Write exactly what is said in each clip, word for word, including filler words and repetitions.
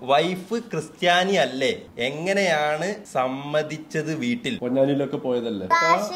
Wife ക്രിസ്ത്യാനി അല്ലേ, എങ്ങനെയാണ് സമ്മതിച്ചത് വീട്ടിൽ? പൊന്നാനിയിലൊക്കെ പോയതല്ലേ?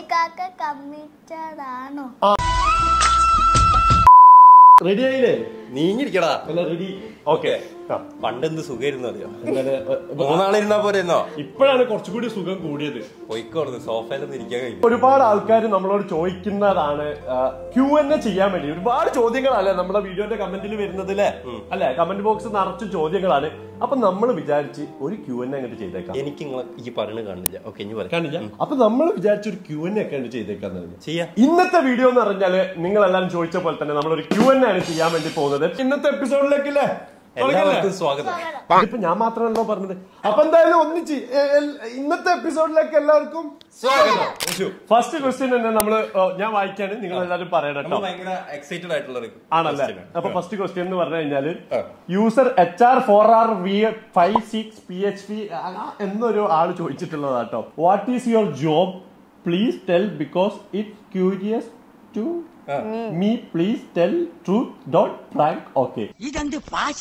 റെഡി ആയില്ലേ? നീങ്ങിരിക്കടാ. റെഡി. ഓക്കെ. പണ്ടെന്ത് സുഖമായിരുന്നു അറിയോ? മൂന്നാളിരുന്നാ പോരെന്നോ? ഇപ്പോഴാണ് കുറച്ചുകൂടി സുഖം കൂടിയത്. പോയിക്കോടുന്നു സോഫയിലൊന്നും ഇരിക്കാൻ കഴിയും. ഒരുപാട് ആൾക്കാർ നമ്മളോട് ചോദിക്കുന്നതാണ് ക്യൂ എൻ എ ചെയ്യാൻ വേണ്ടി. ഒരുപാട് ചോദ്യങ്ങളല്ലേ നമ്മുടെ വീഡിയോന്റെ കമന്റിൽ വരുന്നത് അല്ലേ? അല്ലെ, കമന്റ് ബോക്സ് നിറച്ചും ചോദ്യങ്ങളാണ്. അപ്പൊ നമ്മൾ വിചാരിച്ച് ഒരു ക്യൂ എൻ എ അങ്ങോട്ട് ചെയ്തേക്കാം. എനിക്ക് നിങ്ങളെ ഈ പറഞ്ഞു കാണില്ല. ഓക്കെ, ഇനി കാണില്ല. അപ്പൊ നമ്മൾ വിചാരിച്ച ഒരു ക്യൂ എൻ എ ഒക്കെ ചെയ്തേക്കാന്ന് ചെയ്യാം. ഇന്നത്തെ വീഡിയോ എന്ന് പറഞ്ഞാല് നിങ്ങൾ എല്ലാവരും ചോദിച്ച പോലെ തന്നെ നമ്മളൊരു ക്യൂ എൻ എ ആണ് ചെയ്യാൻ വേണ്ടി പോകുന്നത്. ഇന്നത്തെ എപ്പിസോഡിലേക്കല്ലേ? എല്ലാവർക്കും സ്വാഗതം. ഇപ്പൊ ഞാൻ മാത്രമല്ലോ പറഞ്ഞത്. അപ്പൊ എന്തായാലും ഒന്നിച്ച് ഇന്നത്തെ എപ്പിസോഡിലേക്ക് എല്ലാവർക്കും സ്വാഗതം. ഫസ്റ്റ് ക്വസ്റ്റ്യൻ തന്നെ നമ്മള് ഞാൻ വായിക്കാണ്, നിങ്ങൾ എല്ലാവരും പറയണം. ഭയങ്കര എക്സൈറ്റഡ് ആയിട്ടുള്ള ആണല്ലേ? അപ്പൊ ഫസ്റ്റ് ക്വസ്റ്റ്യൻ എന്ന് പറഞ്ഞു കഴിഞ്ഞാല് user H R four R V five six P H P എന്നൊരു ആള് ചോദിച്ചിട്ടുള്ളതാട്ടോ. What is your job? Please tell because it curious to me, please tell truth, don't prank. Okay. ഇതെന്ത് ഭാഷ?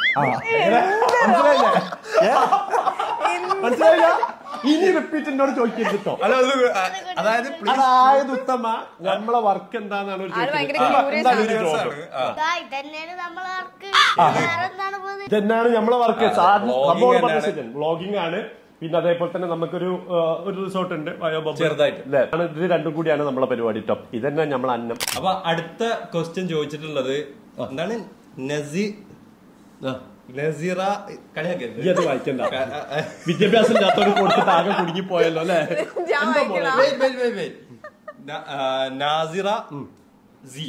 മനസ്സിലായില്ല? ഇനി റിപ്പീറ്റ് എന്നോട് ചോദിക്കരുത് കേട്ടോ. അതായത് അതായത് ഉത്തമ നമ്മളെ വർക്ക് എന്താണെന്നാണ് ഇതെന്നാണ് നമ്മളെ വർക്ക്. വ്ളോഗിംഗ് ആണ്. പിന്നെ അതേപോലെ തന്നെ നമുക്കൊരു ഒരു റിസോർട്ട് ഉണ്ട് ചെറുതായിട്ട്. ഇത് രണ്ടും കൂടിയാണ് നമ്മളെ പരിപാടി ടോപ്പ്. ഇതന്നെ നമ്മളെ അന്നം. അപ്പൊ അടുത്ത ക്വസ്റ്റ്യൻ ചോദിച്ചിട്ടുള്ളത് എന്താണ്? നസി നസീറ കളിയാക്കരുത്, വായിക്കണ്ട. വിദ്യാഭ്യാസം ഇല്ലാത്തവർ കൊടുത്തിട്ട് ആകെ കുടുങ്ങിപ്പോയല്ലോ അല്ലെ? നാസിറ സി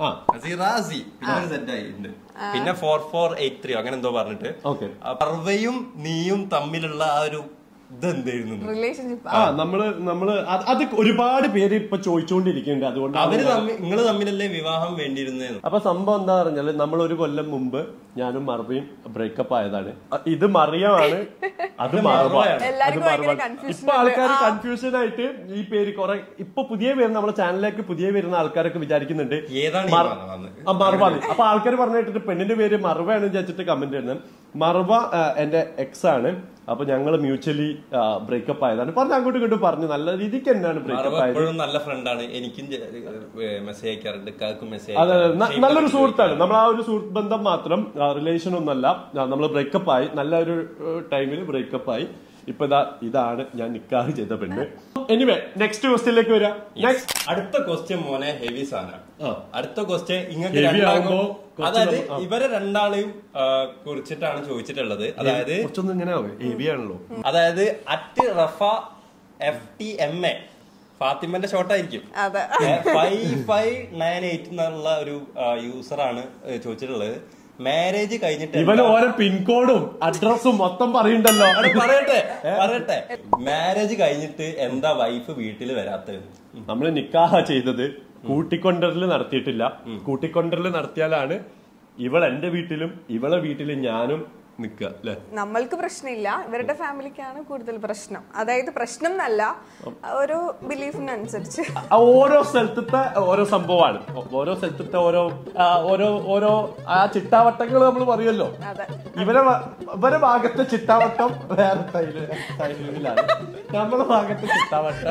പിന്നെ ഫോർ ഫോർ എയ്റ്റ് ത്രീ അങ്ങനെ എന്തോ പറഞ്ഞിട്ട് പർവയും നീയും തമ്മിലുള്ള ആ ഒരു ഇതെന്തായിരുന്നു റിലേഷൻഷിപ്പ്? ആ നമ്മള് നമ്മള് അത് ഒരുപാട് പേര് ഇപ്പൊ ചോദിച്ചുകൊണ്ടിരിക്കുന്നുണ്ട്. അതുകൊണ്ട് അവര് നിങ്ങള് തമ്മിലല്ലേ വിവാഹം വേണ്ടിയിരുന്നത്? അപ്പൊ സംഭവം എന്താ പറഞ്ഞാല് നമ്മൾ ഒരു കൊല്ലം മുമ്പ് ഞാനും മർവയും ബ്രേക്കപ്പ് ആയതാണ്. ഇത് മറിയമാണ്, അത് മർവയാണ്. ഇപ്പൊ ആൾക്കാർ കൺഫ്യൂഷൻ ആയിട്ട് ഈ പേര് കുറെ ഇപ്പൊ പുതിയ പേര് നമ്മുടെ ചാനലിലേക്ക് പുതിയ വരുന്ന ആൾക്കാരൊക്കെ വിചാരിക്കുന്നുണ്ട് മർവാണ്. അപ്പൊ ആൾക്കാർ പറഞ്ഞിട്ട് പെണ്ണിന്റെ പേര് മർവയാണ് വിചാരിച്ചിട്ട് കമന്റ് ചെയ്യുന്നത്. മർവ എന്റെ എക്സ് ആണ്. അപ്പൊ ഞങ്ങള് മ്യൂച്വലി ബ്രേക്കപ്പ് ആയതാണ്. പറഞ്ഞ അങ്ങോട്ടും ഇങ്ങോട്ടും പറഞ്ഞു നല്ല രീതിക്ക് തന്നെയാണ് ബ്രേക്കപ്പ് ആയത്. നല്ല ഫ്രണ്ടാണ്, എനിക്കും മെസ്സേജ് അയക്കാറുണ്ട്, മെസ്സേജ്. അതെ, നല്ലൊരു സുഹൃത്താണ്. നമ്മൾ ആ ഒരു സുഹൃത്ത് ബന്ധം മാത്രം, റിലേഷൻ ഒന്നല്ല. നമ്മൾ ബ്രേക്കപ്പ് ആയി, നല്ലൊരു ടൈമിൽ ബ്രേക്കപ്പ് ആയി. ഇപ്പൊ ഇതാ ഇതാണ് ഞാൻ നിക്കാഹ് ചെയ്ത പെണ്ണ്. എനിവേ നെക്സ്റ്റ് ക്വസ്റ്റ്യനിലേക്ക് വരാം. നെക്സ്റ്റ് അടുത്ത ക്വസ്റ്റ്യൻ മോനെ ഹെവി സാധനം. അടുത്ത ക്വസ്റ്റ്യൻ ഇങ്ങനെ അതായത് ഇവരെ രണ്ടാളെയും കുറിച്ചിട്ടാണ് ചോദിച്ചിട്ടുള്ളത്. അതായത് ഹെവി ആണല്ലോ. അതായത് at Rafa F T M A ഫാത്തിമന്റെ ഷോർട്ടായിരിക്കും. ഫൈവ് ഫൈവ് നയൻ എയ്റ്റ് എന്നുള്ള ഒരു യൂസറാണ് ചോദിച്ചിട്ടുള്ളത്. മാരേജ് കഴിഞ്ഞിട്ട് ഇവന് ഓരോ പിൻകോഡും അഡ്രസ്സും മൊത്തം പറയണ്ടല്ലോ. പറയട്ടെ പറയട്ടെ മാരേജ് കഴിഞ്ഞിട്ട് എന്താ വൈഫ് വീട്ടിൽ വരാത്തത്? നമ്മള് നിക്കാഹ ചെയ്തത് കൂട്ടിക്കൊണ്ടരല് നടത്തിയിട്ടില്ല. കൂട്ടിക്കൊണ്ടരല് നടത്തിയാലാണ് ഇവൾ എന്റെ വീട്ടിലും ഇവളെ വീട്ടിലും ഞാനും നിക്കുക അല്ലെ? നമ്മൾക്ക് പ്രശ്നമില്ല, ഇവരുടെ ഫാമിലിക്കാണ് കൂടുതൽ പ്രശ്നം. അതായത് പ്രശ്നം എന്നല്ല, ഒരു ബിലീഫിനനുസരിച്ച് ഓരോ സ്ഥലത്തെ ഓരോ സംഭവമാണ്. ഓരോ സ്ഥലത്തെ ഓരോ ഓരോ ഓരോ ആ ചിട്ടാവട്ടങ്ങൾ നമ്മൾ പറയുമല്ലോ. ഇവരെ ഇവരെ ഭാഗത്തെ ചിട്ടാവട്ടം വേറെ സ്റ്റൈലിലാണ്, നമ്മളെ ഭാഗത്തെ ചിട്ടാവട്ടം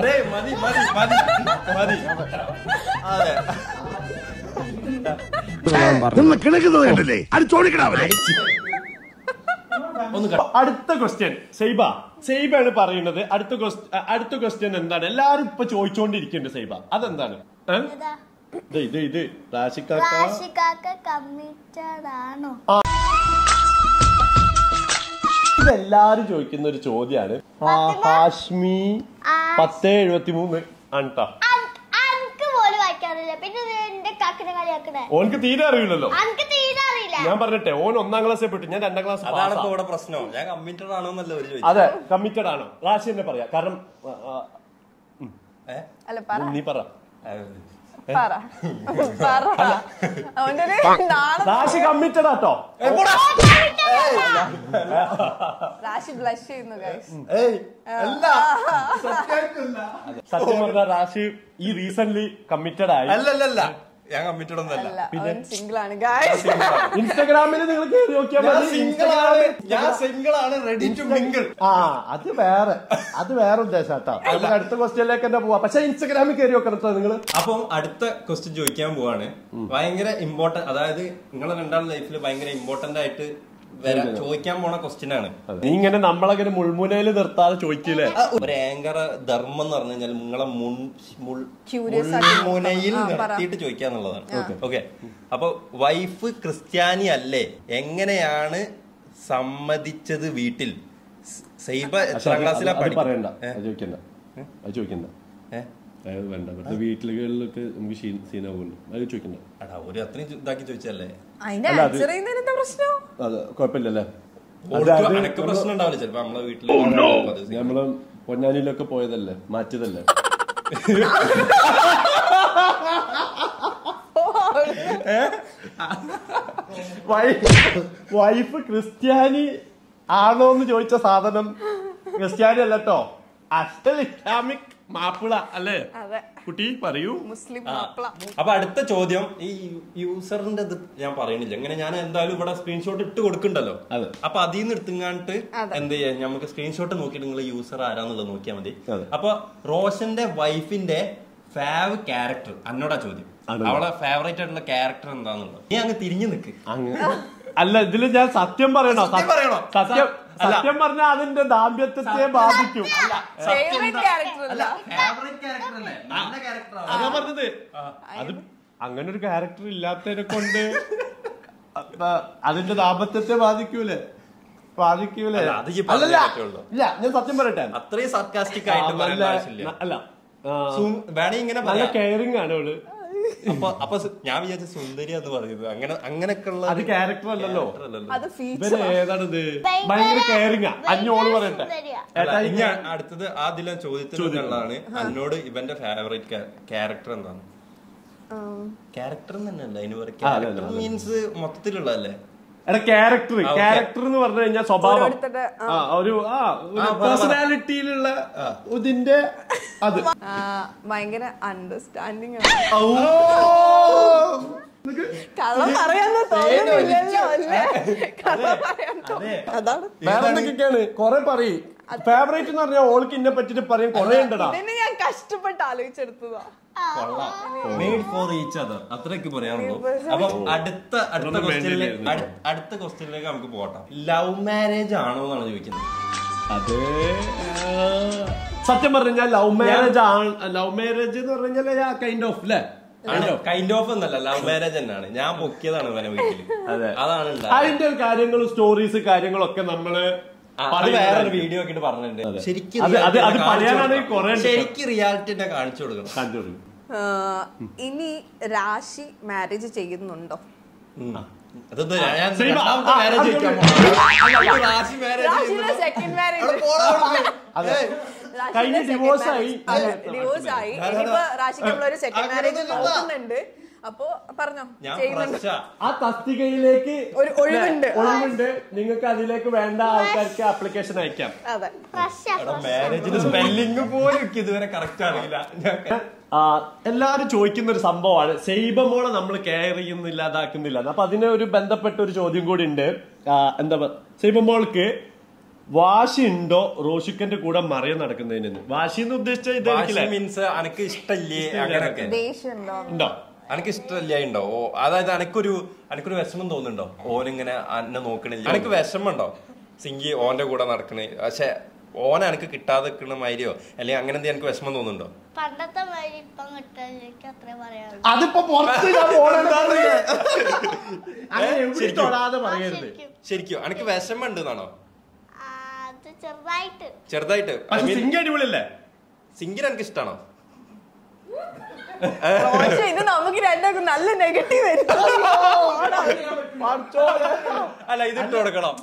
അടുത്ത ക്വസ്റ്റ്യൻ സൈബ സൈബാണ് പറയുന്നത്. അടുത്ത അടുത്ത ക്വസ്റ്റ്യൻ എന്താണ്? എല്ലാരും ഇപ്പൊ ചോദിച്ചോണ്ടിരിക്കുന്നുണ്ട് സൈബ, അതെന്താണ്? ഇത് ഇത് ഇതെല്ലാരും ചോദിക്കുന്ന ഒരു ചോദ്യാണ്. ഹാഷ്മി പത്ത് എഴുപത്തി മൂന്ന് ആണ്. ഓനക്ക് തീരെ അറിയില്ലല്ലോ. ഞാൻ പറഞ്ഞിട്ടെ, ഓൻ ഒന്നാം ക്ലാസ്സിൽ പെട്ടു, ഞാൻ രണ്ടാം ക്ലാസ്. അതാണ് ഇപ്പൊ ഇവിടെ പ്രശ്നം. ഞാൻ കമ്മിറ്റഡ് ആണോ എന്നല്ല ഒരു ചോദിച്ചു. അതെ, കമ്മിറ്റഡ് ആണോ? റാശി തന്നെ പറയാ. കാരണം നീ പറ. റാശി കമ്മിറ്റഡ് ആട്ടോ. സത്യം പറഞ്ഞ റാശി ഈ റീസെന്റ് കമ്മിറ്റഡ് ആയി. അല്ലല്ല ഞാൻ കമ്മിറ്റഡ് ഒന്നല്ല, സിംഗിൾ ആണ്. ഇൻസ്റ്റാഗ്രാമിൽ നിങ്ങൾ കയറി നോക്കിയാൽ ഞാൻ സിംഗിൾ ആണ്, റെഡി ടു മിംഗിൾ. ആ അത് വേറെ അത് വേറെ ഉദ്ദേശം കേട്ടോ. അടുത്ത ക്വസ്റ്റ്യനിലേക്ക് തന്നെ പോവാ. പക്ഷെ ഇൻസ്റ്റാഗ്രാമിൽ കയറി നോക്കണം നിങ്ങൾ. അപ്പം അടുത്ത ക്വസ്റ്റ്യൻ ചോദിക്കാൻ പോവാണ്. ഭയങ്കര ഇമ്പോർട്ടന്റ്, അതായത് നിങ്ങളെ രണ്ടാളുടെ ലൈഫിൽ ഭയങ്കര ഇമ്പോർട്ടന്റ് ആയിട്ട് വരാൻ ചോദിക്കാൻ പോണ ക്വസ്റ്റ്യൻ ആണ്. നീ ഇങ്ങനെ നമ്മളങ്ങനെ മുൾമുനയിൽ നിർത്താതെ ചോദിക്കില്ലേ? ഒരു ആങ്കർ ധർമ്മം എന്ന് പറഞ്ഞു കഴിഞ്ഞാൽ നിങ്ങളെ മുൾമുനയിൽ നിർത്തിയിട്ട് ചോദിക്കാന്നുള്ളതാണ്. ഓക്കെ, അപ്പൊ വൈഫ് ക്രിസ്ത്യാനി അല്ലേ, എങ്ങനെയാണ് സമ്മതിച്ചത് വീട്ടിൽ? സൈബ എത്രാം ക്ലാസ്സിലാ പറയണ്ട, ചോദിക്കണ്ട അത് ചോദിക്കണ്ട വേണ്ട. വെറുതെ വീട്ടിലൊക്കെ നമുക്ക് സീനാവുമല്ലോ, അത് ചോദിക്കണ്ട. ഒരു അത്രയും ഇതാക്കി ചോദിച്ചല്ലേ, കുഴപ്പമില്ലല്ലേ? പ്രശ്നം ഉണ്ടാവില്ല ചിലപ്പോ നമ്മളെ വീട്ടില്. നമ്മള് പൊന്നാനിയിലൊക്കെ പോയതല്ലേ, മാറ്റിയതല്ലേ. വൈഫ് ക്രിസ്ത്യാനി ആണോ എന്ന് ചോദിച്ച സാധനം ക്രിസ്ത്യാനി അല്ലട്ടോ, അഷ്ടൽ ഇസ്ലാമിക് മാപ്പിള അല്ലേ കുട്ടി, പറയൂ. മുസ്ലിം മാപ്പിള. അപ്പൊ അടുത്ത ചോദ്യം, ഈ യൂസറിന്റെ ഇത് ഞാൻ പറയണില്ല, ഇങ്ങനെ ഞാൻ എന്തായാലും ഇവിടെ സ്ക്രീൻഷോട്ട് ഇട്ട് കൊടുക്കണ്ടല്ലോ. അപ്പൊ അതിൽ നിന്ന് എടുത്തുങ്ങാണ്ട് എന്ത് ചെയ്യാം, നമുക്ക് സ്ക്രീൻഷോട്ട് നോക്കിയിട്ട് നിങ്ങൾ യൂസർ ആരാന്നുള്ളത് നോക്കിയാൽ മതി. അപ്പൊ റോഷന്റെ വൈഫിന്റെ ഫേവ് ക്യാരക്ടർ എന്നോടാ ചോദ്യം. അവളെ ഫേവറേറ്റ് ആയിട്ടുള്ള ക്യാരക്ടർ എന്താന്നുള്ളത് നീ അങ്ങ് തിരിഞ്ഞു നിക്ക്. അല്ല, ഇതില് ഞാൻ സത്യം പറയണോ? പറയണോ? സത്യം സത്യം പറഞ്ഞാൽ അതിന്റെ ദാമ്പത്യത്തെ ബാധിക്കും. അതാ പറഞ്ഞത്, അത് അങ്ങനെ ഒരു ക്യാരക്ടർ ഇല്ലാത്തതിനെ കൊണ്ട് അതിന്റെ ദാമ്പത്യത്തെ ബാധിക്കൂലേ? ബാധിക്കൂലേ? ഇല്ല, ഞാൻ സത്യം പറയട്ടെ, അത്രയും സർക്കാസ്റ്റിക് ആയിട്ട് അല്ല, വേണേ ഇങ്ങനെ നല്ല കെയറിംഗ് ആണ് അവള്. അപ്പൊ അപ്പൊ ഞാൻ വിചാരിച്ച സുന്ദരി എന്ന് പറയുന്നത് അങ്ങനെ അങ്ങനെയൊക്കെയുള്ള അത് ക്യാരക്ടർ അല്ലല്ലോ. ഇവര് ഏതാണിത്? ഭയങ്കര കെയറിംഗ്. അഞ്ഞോള് പറയട്ടെ. അടുത്തത് ആ ദില ചോദ്യത്തിലുള്ളതാണ്, എന്നോട് ഇവന്റെ ഫേവറേറ്റ് ക്യാരക്ടർ എന്താണ്? ക്യാരക്ടർ തന്നെയല്ല അതിന് പറയുക, ക്യാരക്ടർ മീൻസ് മൊത്തത്തിലുള്ളതല്ലേ? എടാ ക്യാരക്ടർ ക്യാരക്ടർ എന്ന് പറഞ്ഞു കഴിഞ്ഞാൽ സ്വഭാവം, ഒരു ആ പേഴ്സണാലിറ്റിയിലുള്ള ഇതിന്റെ അത് ഭയങ്കര അണ്ടർസ്റ്റാൻഡിങ് വേറെന്തൊക്കെയാണ് കൊറേ പറയും. ഫേവറേറ്റ് എന്ന് പറഞ്ഞാൽ ഓൾക്ക് ഇന്നെ പറ്റിട്ട് പറയും കൊറേ ഉണ്ടടാ. ഞാൻ കഷ്ടപ്പെട്ട് ആലോചിച്ചെടുത്തതാ. അത്രയൊക്കെ പറയാനുള്ളൂ. അപ്പൊ അടുത്ത അടുത്ത ക്വസ്റ്റ്യനിലേക്ക് അടുത്ത ക്വസ്റ്റ്യനിലേക്ക് നമുക്ക് പോകട്ടെ. ലവ് മാരേജ് ആണോ എന്നാണ് ചോദിക്കുന്നത്. അത് സത്യം പറഞ്ഞാൽ ലവ് മാരേജ് ആണ്. ലവ് മാരേജ് എന്ന് പറഞ്ഞാൽ കൈൻഡ് ഓഫ് അല്ലേ? കൈൻഡ് ഓഫ് എന്നല്ല, ലവ് മാരേജ് തന്നെയാണ്. ഞാൻ പൊക്കിയതാണ് ഇവനെ വീട്ടില്. അതാണ് അതിന്റെ കാര്യങ്ങളും സ്റ്റോറീസ് കാര്യങ്ങളൊക്കെ നമ്മള് വേറൊരു വീഡിയോ ഒക്കെ പറഞ്ഞിട്ടുണ്ട്. ശരിക്കും ശരിക്കും റിയാലിറ്റി കാണിച്ചു കൊടുക്കണം. ഇനി രാശി മാരേജ് ചെയ്യുന്നുണ്ടോ? ഡിവോഴ്സ് ആയി. രാശിക്ക് നമ്മളൊരു സെക്കൻഡ് മാരേജ് നോക്കുന്നുണ്ട്. അപ്പൊ പറഞ്ഞോ, ആ തസ്തികയിലേക്ക് ഒരു ഒഴിവുണ്ട് ഒഴിവുണ്ട് നിങ്ങൾക്ക് അതിലേക്ക് വേണ്ട ആൾക്കാർക്ക് ആപ്ലിക്കേഷൻ അയക്കാം. മാരേജിന്റെ സ്പെല്ലിംഗ് പോലും ഇതുവരെ കറക്റ്റ് അറിയില്ല. എല്ലാരും ചോദിക്കുന്ന ഒരു സംഭവമാണ്, സൈബമോളെ നമ്മൾ കെയർ ചെയ്യുന്നില്ല, അതാക്കുന്നില്ല. അപ്പൊ അതിന് ഒരു ബന്ധപ്പെട്ട ഒരു ചോദ്യം കൂടി ഉണ്ട്. എന്താ സൈബമോൾക്ക് വാശി ഉണ്ടോ റോഷിക്കന്റെ കൂടെ മറിയം നടക്കുന്നതിന്? വാശി എന്ന് ഉദ്ദേശിച്ച മീൻസ് അനക്ക് ഇഷ്ടല്ലേ അങ്ങനെയൊക്കെ ഉണ്ടോ? അനക്ക് ഇഷ്ടമല്ല ഉണ്ടോ? ഓ അതായത് അനക്കൊരു അനക്കൊരു വിഷമം തോന്നുന്നുണ്ടോ ഓനിങ്ങനെ എന്നെ നോക്കണില്ല? അനക്ക് വിഷമം ഉണ്ടോ സിംഗി ഓന്റെ കൂടെ നടക്കണേ, പക്ഷെ ഓനെ എനിക്ക് കിട്ടാതെ നിൽക്കണ മാതിരിയോ അല്ലെങ്കിൽ അങ്ങനെ എന്തെങ്കിലും എനിക്ക് വിഷമം തോന്നുന്നുണ്ടോ? പണ്ടത്തെ മാതിരി ഇപ്പം കിട്ടാൻ അത്ര പറയാം. അതിപ്പോ ശരിക്കും എനിക്ക് വിഷമം ഉണ്ട് എന്നാണോ? ചെറുതായിട്ട് ചെറുതായിട്ട്. സിംഗി അടിപൊളിയല്ലേ? സിംഗിന് എനിക്ക് ഇഷ്ടമാണോ? ഇത് നമുക്ക് രണ്ടാക്കും നല്ല നെഗറ്റീവ് അല്ല, ഇതിട്ട് കൊടുക്കണം.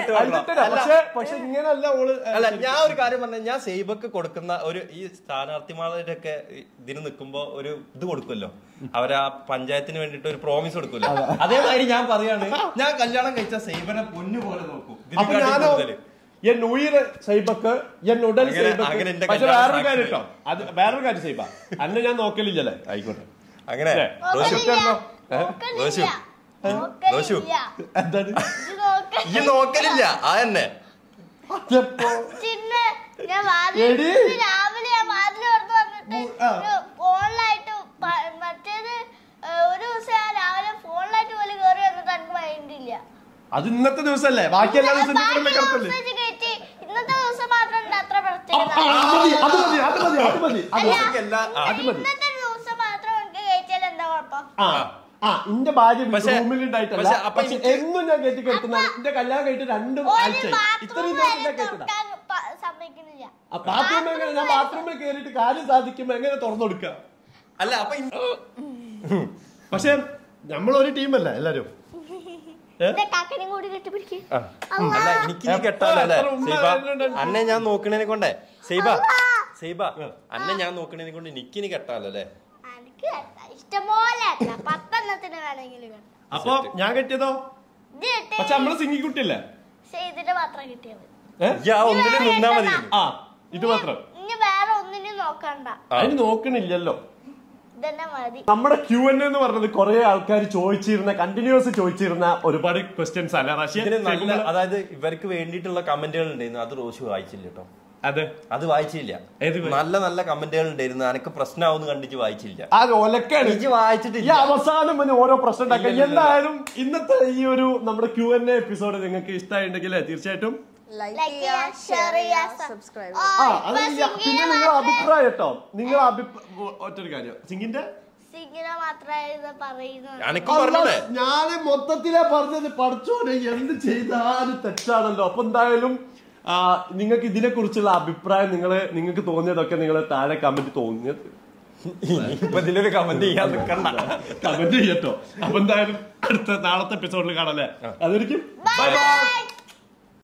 അല്ല, ഞാൻ ഒരു കാര്യം പറഞ്ഞ, ഞാൻ സൈബക്ക് കൊടുക്കുന്ന ഒരു ഈ സ്ഥാനാർത്ഥിമാരൊക്കെ ഇതിന് നിൽക്കുമ്പോ ഒരു ഇത് കൊടുക്കുമല്ലോ, അവരാ പഞ്ചായത്തിന് വേണ്ടിട്ട് ഒരു പ്രോമിസ് കൊടുക്കുമല്ലോ, അതേമാതിരി ഞാൻ പറയാണ്, ഞാൻ കല്യാണം കഴിച്ച സൈബനെ പൊന്നു പോലെ നോക്കും. എൻ ഉയര് സൈബക്ക് എൻ ഉടൽ സൈബക്ക്. പക്ഷെ വേറൊരു കാര്യം കേട്ടോ, അത് വേറൊരു കാര്യം സൈബ അന്നെ ഞാൻ നോക്കലില്ലല്ലേ. ആയിക്കോട്ടെ, അങ്ങനെ എന്താണ് ഈ നോക്കലില്ല ആ തന്നെ ഞാൻ രാവിലെ ഞാൻ വാതിൽ തുറന്നു വന്നിട്ട് ഫോണിലായിട്ട് മറ്റേത് ഒരു ദിവസം ഞാൻ രാവിലെ ഫോണിലായിട്ട് പോലും കയറി വന്നിട്ട് എനിക്ക് മൈൻഡില്ല. അത് ഇന്നത്തെ ദിവസമല്ലേ, ബാക്കി എല്ലാ ദിവസവും ഇന്നത്തെ ദിവസം മാത്രം അത്ര പ്രത്യേകത. ഇന്നത്തെ ദിവസം മാത്രം എനിക്ക് കഴിച്ചാൽ എന്താ കുഴപ്പം? ആ എന്റെ ഭാര്യ റൂമിലുണ്ടായിട്ടല്ല, പക്ഷെ എന്നും ഞാൻ കയറ്റി കിടത്തുന്ന എന്റെ കല്യാണം കഴിഞ്ഞിട്ട് രണ്ടും ആഴ്ച ഇത്രയും ദിവസം ഞാൻ കേട്ടില്ല. ബാത്റൂമിൽ എങ്ങനെ ഞാൻ ബാത്റൂമിൽ കയറിയിട്ട് കാര്യം സാധിക്കുമ്പോ എങ്ങനെ തുറന്നു കൊടുക്കുക? അല്ല അപ്പൊ പക്ഷെ നമ്മളൊരു ടീമല്ല എല്ലാരും. അല്ല എനിക്ക് കെട്ടാലോ അല്ലേ സൈബ, അന്നെ ഞാൻ നോക്കണേനെ കൊണ്ടേ സൈബ സൈബ അന്നെ ഞാൻ നോക്കണേനെ കൊണ്ട് എനിക്കിനി കെട്ടാലോ അല്ലേ? അപ്പൊ ഞാൻ കെട്ടിയതോ? പക്ഷെ നമ്മള് സിംഗിക്കുട്ടിയല്ലേ, ഒന്നിനും നിന്നാ മതി. ആ ഇത് മാത്രം വേറെ ഒന്നിനും നോക്കണ്ട, അതിന് നോക്കണില്ലല്ലോ. നമ്മുടെ ക്യൂ എൻ എന്ന് പറഞ്ഞത് കുറെ ആൾക്കാർ ചോദിച്ചിരുന്ന കണ്ടിന്യൂസ് ചോദിച്ചിരുന്ന ഒരുപാട് ക്വസ്റ്റ്യൻസ് അല്ല റഷ്യ. അതായത് ഇവർക്ക് വേണ്ടിയിട്ടുള്ള കമന്റുകൾ ഉണ്ടായിരുന്നു, അത് റോഷി വായിച്ചില്ല കേട്ടോ. അതെ അത് വായിച്ചില്ല. നല്ല നല്ല കമന്റുകൾ ഉണ്ടായിരുന്നു, അനക്ക് പ്രശ്നമാവുന്ന കണ്ടിട്ട് വായിച്ചില്ല. ആ ഒലക്കാണ് വായിച്ചിട്ടില്ല. അവസാനം പിന്നെ ഓരോ പ്രശ്നം ഉണ്ടാക്കുക. എന്തായാലും ഇന്നത്തെ ഈ ഒരു നമ്മുടെ ക്യൂ എൻ എ എപ്പിസോഡ് നിങ്ങൾക്ക് ഇഷ്ടമായിട്ടുണ്ടെങ്കിൽ തീർച്ചയായിട്ടും പിന്നെ നിങ്ങളുടെ അഭിപ്രായം കേട്ടോ. നിങ്ങൾ ഒറ്റൊരു കാര്യം സിംഗിന്റെ ഞാന് മൊത്തത്തിലാ പറഞ്ഞത്, പഠിച്ചോനെ എന്ത് ചെയ്താലും തെറ്റാണല്ലോ. അപ്പൊ എന്തായാലും നിങ്ങൾക്ക് ഇതിനെ കുറിച്ചുള്ള അഭിപ്രായം നിങ്ങള് നിങ്ങൾക്ക് തോന്നിയതൊക്കെ നിങ്ങൾ താഴെ കമന്റ് തോന്നിയത് ഇപ്പൊ ഇതിലൊരു കമന്റ് ചെയ്യാൻ നിൽക്കണ്ട, കമന്റ് ചെയ്യട്ടോ. അപ്പൊ എന്തായാലും അടുത്ത നാളത്തെ എപ്പിസോഡിൽ കാണാല്ലേ. അതായിരിക്കും. Bye by.